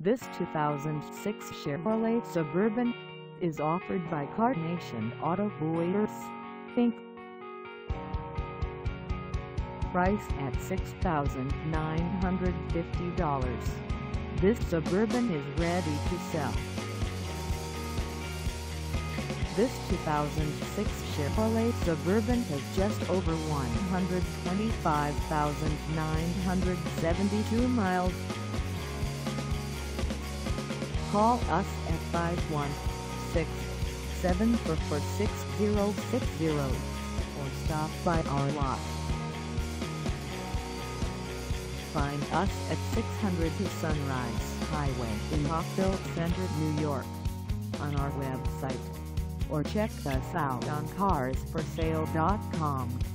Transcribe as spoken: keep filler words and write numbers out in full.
This two thousand six Chevrolet Suburban is offered by CarNation AUTOBUYERS, Incorporated. Price at six thousand nine hundred fifty dollars. This Suburban is ready to sell. This two thousand six Chevrolet Suburban has just over one hundred twenty-five thousand nine hundred seventy-two miles. Call us at five one six, seven four four, six zero six zero or stop by our lot. Find us at six hundred Sunrise Highway in Rockville Centre, New York, on our website, or check us out on cars for sale dot com.